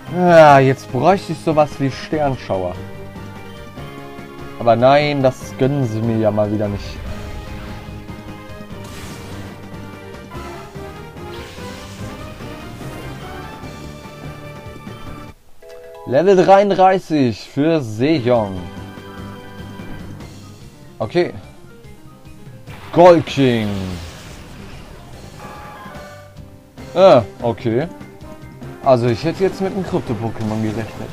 Ah, jetzt bräuchte ich sowas wie Sternschauer. Aber nein, das gönnen sie mir ja mal wieder nicht. Level 33 für Sejong. Okay. Golking. Ah, okay. Also ich hätte jetzt mit einem Krypto-Pokémon gerechnet.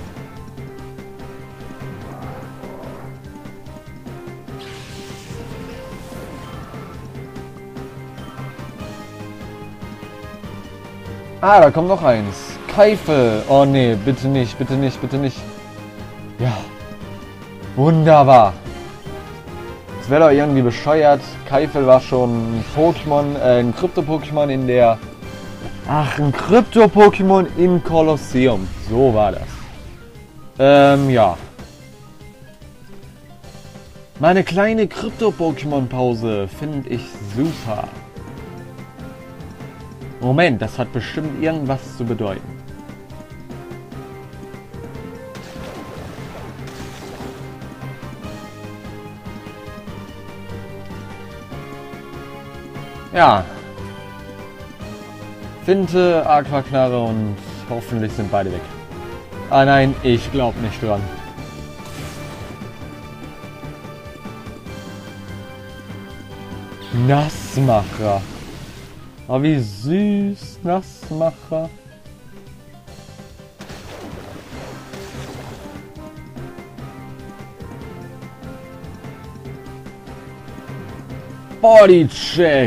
Ah, da kommt noch eins. Keifel. Oh nee, bitte nicht, bitte nicht, bitte nicht. Ja. Wunderbar. Das wäre doch irgendwie bescheuert. Keifel war schon ein Pokémon, ein Krypto-Pokémon in der... Ach, ein Krypto-Pokémon im Kolosseum. So war das. Ja. Meine kleine Krypto-Pokémon-Pause finde ich super. Moment, das hat bestimmt irgendwas zu bedeuten. Ja. Finte, Aquaknarre und hoffentlich sind beide weg. Ah nein, ich glaube nicht dran. Nassmacher. Oh, wie süß, Nassmacher. Bodycheck.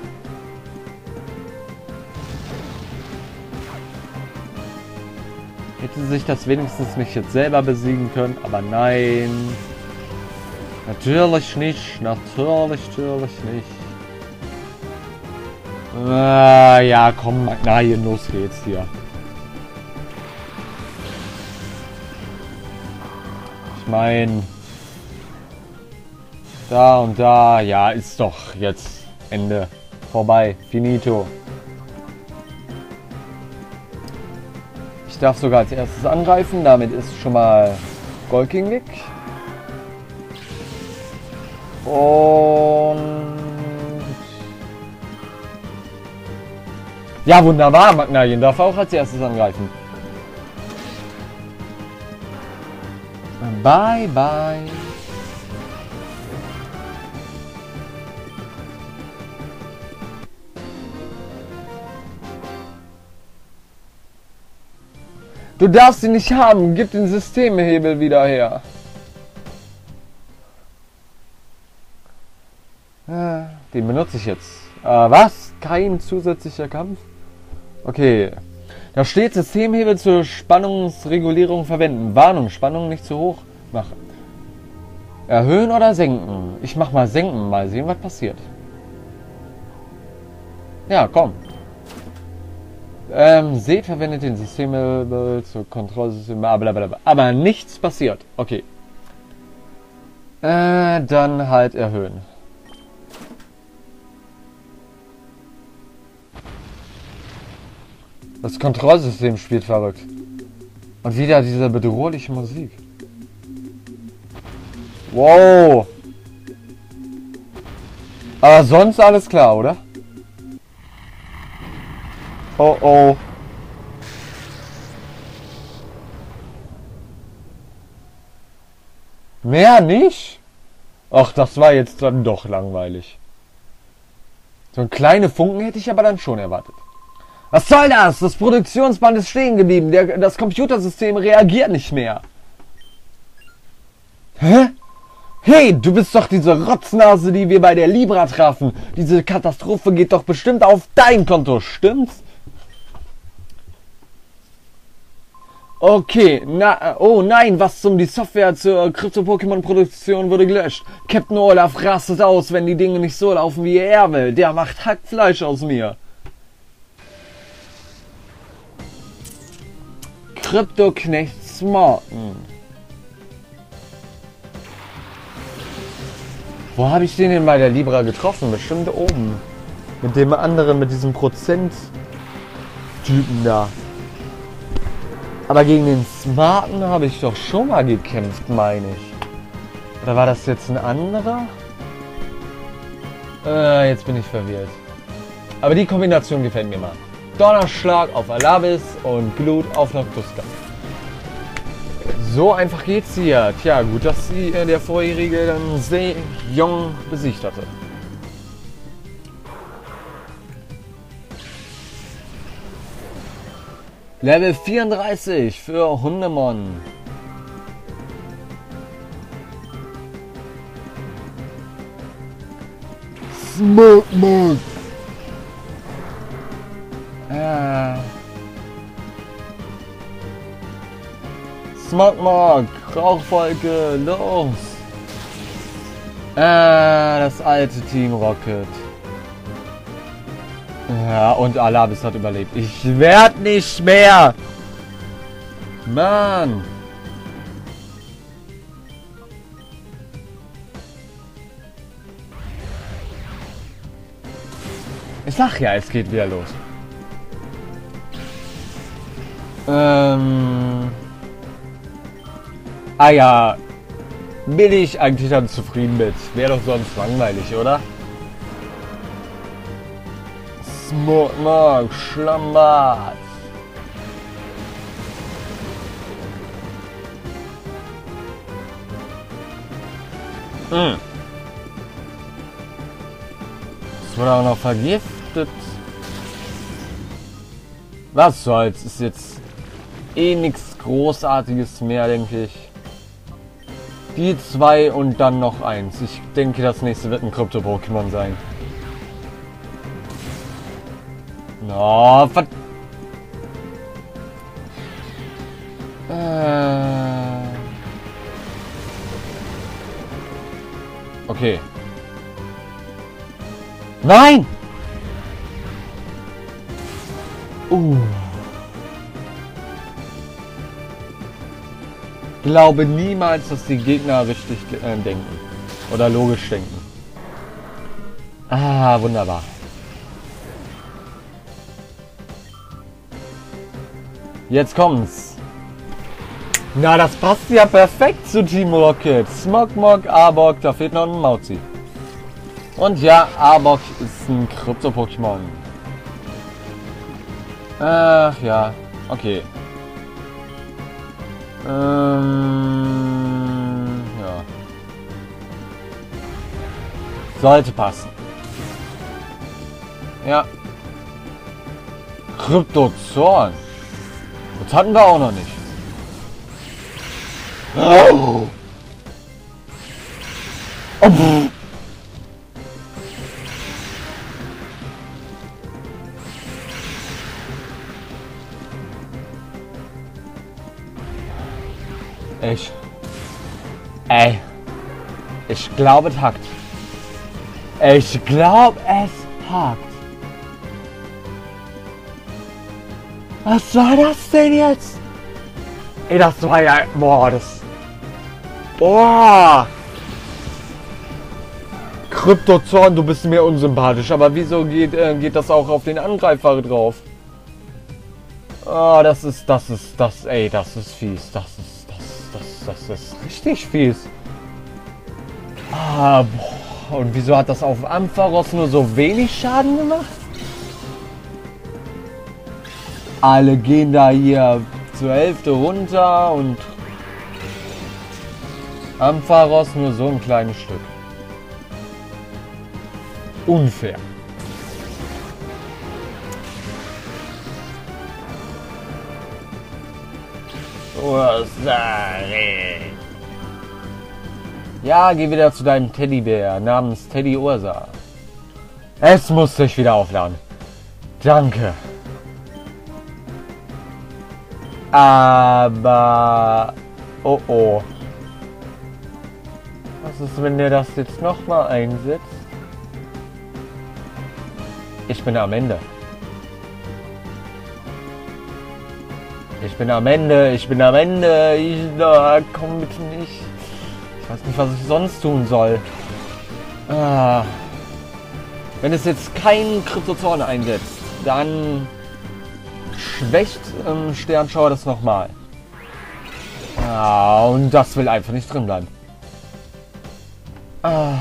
Hätte sich das wenigstens nicht jetzt selber besiegen können, aber nein. Natürlich nicht, natürlich nicht. Ah, ja, komm, nein, los geht's hier. Ich meine, da und da, ja, ist doch jetzt Ende. Vorbei, finito. Ich darf sogar als erstes angreifen, damit ist schon mal Golking weg. Und... Ja, wunderbar, Magnalien darf auch als erstes angreifen. Bye, bye. Du darfst sie nicht haben. Gib den Systemhebel wieder her. Den benutze ich jetzt. Was? Kein zusätzlicher Kampf? Okay. Da steht Systemhebel zur Spannungsregulierung verwenden. Warnung, Spannung nicht zu hoch machen. Erhöhen oder senken? Ich mach mal senken, mal sehen, was passiert. Ja, komm. Seht, verwendet den Systemhebel zur Kontrollsystem. Blablabla. Aber nichts passiert. Okay. Dann halt erhöhen. Das Kontrollsystem spielt verrückt. Und wieder diese bedrohliche Musik. Wow. Aber sonst alles klar, oder? Oh oh. Mehr nicht? Ach, das war jetzt dann doch langweilig. So ein kleine Funken hätte ich aber dann schon erwartet. Was soll das? Das Produktionsband ist stehen geblieben. Das Computersystem reagiert nicht mehr. Hä? Hey, du bist doch diese Rotznase, die wir bei der Libra trafen. Diese Katastrophe geht doch bestimmt auf dein Konto, stimmt's? Okay, oh nein, was zum die Software zur Krypto-Pokémon-Produktion wurde gelöscht. Captain Olaf rastet aus, wenn die Dinge nicht so laufen, wie er will. Der macht Hackfleisch aus mir. Kryptoknecht Smarten. Wo habe ich den denn bei der Libra getroffen? Bestimmt oben. Mit dem anderen, mit diesem Prozent-Typen da. Aber gegen den Smarten habe ich doch schon mal gekämpft, meine ich. Oder war das jetzt ein anderer? Jetzt bin ich verwirrt. Aber die Kombination gefällt mir mal. Donnerschlag auf Alabis und Glut auf Noctuska. So einfach geht's hier. Tja, gut, dass sie der vorherige dann Sejong besiegt hatte. Level 34 für Hundemon. Smoke Mode. Smogmog, Rauchwolke, los! Das alte Team Rocket. Ja, und Alabis hat überlebt. Ich werd nicht mehr! Mann! Ich sag ja, es geht wieder los. Ah ja, bin ich eigentlich dann zufrieden mit. Wäre doch sonst langweilig, oder? Smogmog, Schlammbad. Es wurde auch noch vergiftet. Was soll's, ist jetzt eh nichts Großartiges mehr, denke ich. Die 2 und dann noch 1. Ich denke, das nächste wird ein Krypto-Pokémon sein. Oh, okay. Nein! Glaube niemals, dass die Gegner richtig denken. Oder logisch denken. Ah, wunderbar. Jetzt kommt's. Na, das passt ja perfekt zu Team Rocket. Smogmog, Arbok, da fehlt noch ein Mauzi. Und ja, Arbok ist ein Krypto-Pokémon. Ach ja, okay. Ja. Sollte passen. Ja. Kryptozorn. Das hatten wir auch noch nicht. Oh. Oh. Ich glaube, es hackt. Ich glaube, es hackt. Was war das denn jetzt? Ey, das war ja... Boah, das... Boah! Kryptozorn, du bist mir unsympathisch. Aber wieso geht das auch auf den Angreifer drauf? Oh, das ist fies. Das ist richtig fies. Ah, boah. Und wieso hat das auf Ampharos nur so wenig Schaden gemacht? Alle gehen da hier zur Hälfte runter und Ampharos nur so ein kleines Stück. Unfair. Ja, geh wieder zu deinem Teddybär namens Teddy Ursa. Es muss sich wieder aufladen. Danke. Aber... Oh oh. Was ist, wenn der das jetzt nochmal einsetzt? Ich bin am Ende. Ich bin am Ende. Komm bitte nicht. Ich weiß nicht, was ich sonst tun soll. Ah. Wenn es jetzt kein Kryptozorn einsetzt, dann schwächt Sternschauer das nochmal. Ah, und das will einfach nicht drin bleiben. Ah.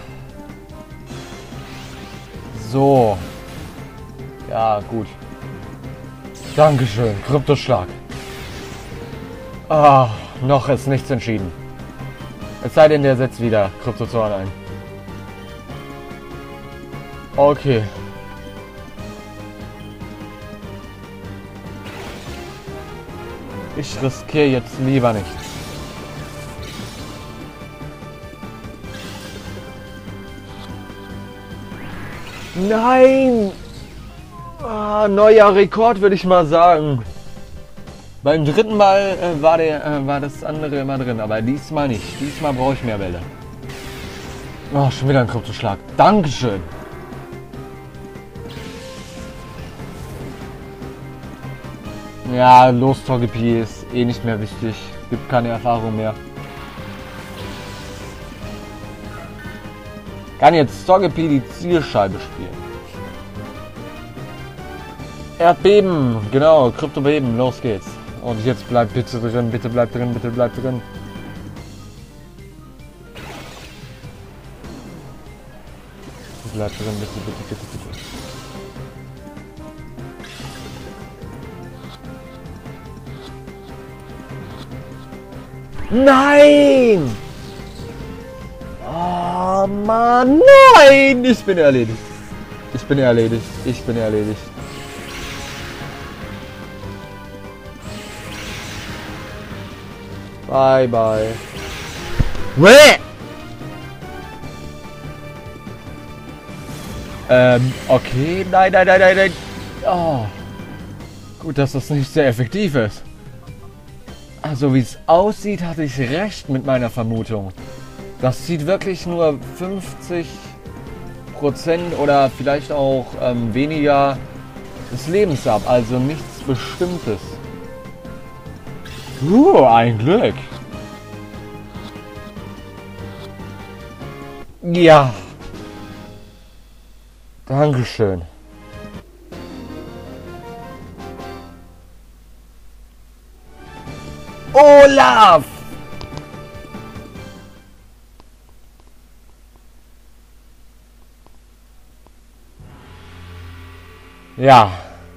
So. Ja, gut. Dankeschön, Kryptoschlag. Ah, noch ist nichts entschieden. Es sei denn, der setzt wieder Kryptozorn ein. Okay. Ich riskiere jetzt lieber nichts. Nein! Ah, neuer Rekord, würde ich mal sagen. Beim dritten Mal war das andere immer drin, aber diesmal nicht. Diesmal brauche ich mehr Bälle. Oh, schon wieder ein Kryptoschlag. Dankeschön. Ja, los Togepi ist eh nicht mehr wichtig. Gibt keine Erfahrung mehr. Kann jetzt Togepi die Zielscheibe spielen. Erdbeben, genau, Kryptobeben, los geht's. Und jetzt bleibt bitte drin, bitte bleibt drin, bitte bleibt drin. Bleibt drin, bitte, bitte, bitte, bitte. Nein! Oh Mann, nein! Ich bin erledigt. Ich bin erledigt. Ich bin erledigt. Bye, bye. Wäh! Okay. Nein, nein, nein, nein, nein. Oh. Gut, dass das nicht sehr effektiv ist. Also, wie es aussieht, hatte ich recht mit meiner Vermutung. Das zieht wirklich nur 50% oder vielleicht auch weniger des Lebens ab. Also nichts Bestimmtes. Ein Glück. Ja. Dankeschön. Olaf! Ja.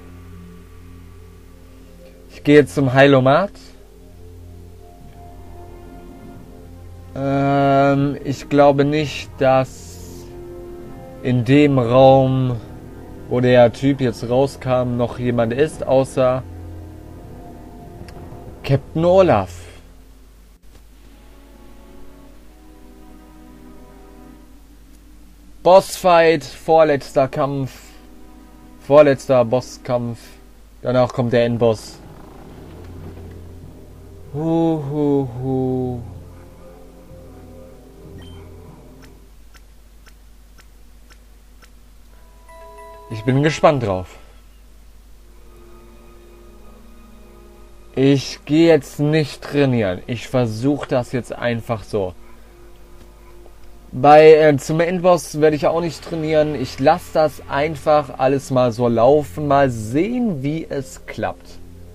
Ich gehe jetzt zum Heilomat. Ich glaube nicht, dass in dem Raum, wo der Typ jetzt rauskam, noch jemand ist, außer Captain Olaf. Bossfight, vorletzter Kampf, vorletzter Bosskampf. Danach kommt der Endboss. Ich bin gespannt drauf. Ich gehe jetzt nicht trainieren. Ich versuche das jetzt einfach so. Zum Endboss werde ich auch nicht trainieren. Ich lasse das einfach alles mal so laufen. Mal sehen, wie es klappt.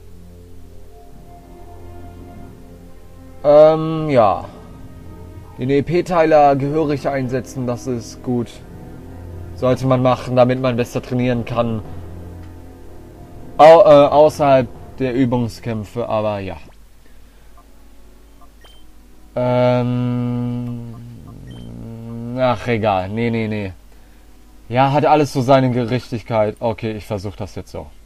Ja. Den EP-Teiler gehörig einsetzen, das ist gut. Sollte man machen, damit man besser trainieren kann. Außerhalb der Übungskämpfe, aber ja. Ach, egal. Nee. Ja, hat alles so seine Gerechtigkeit. Okay, ich versuche das jetzt so.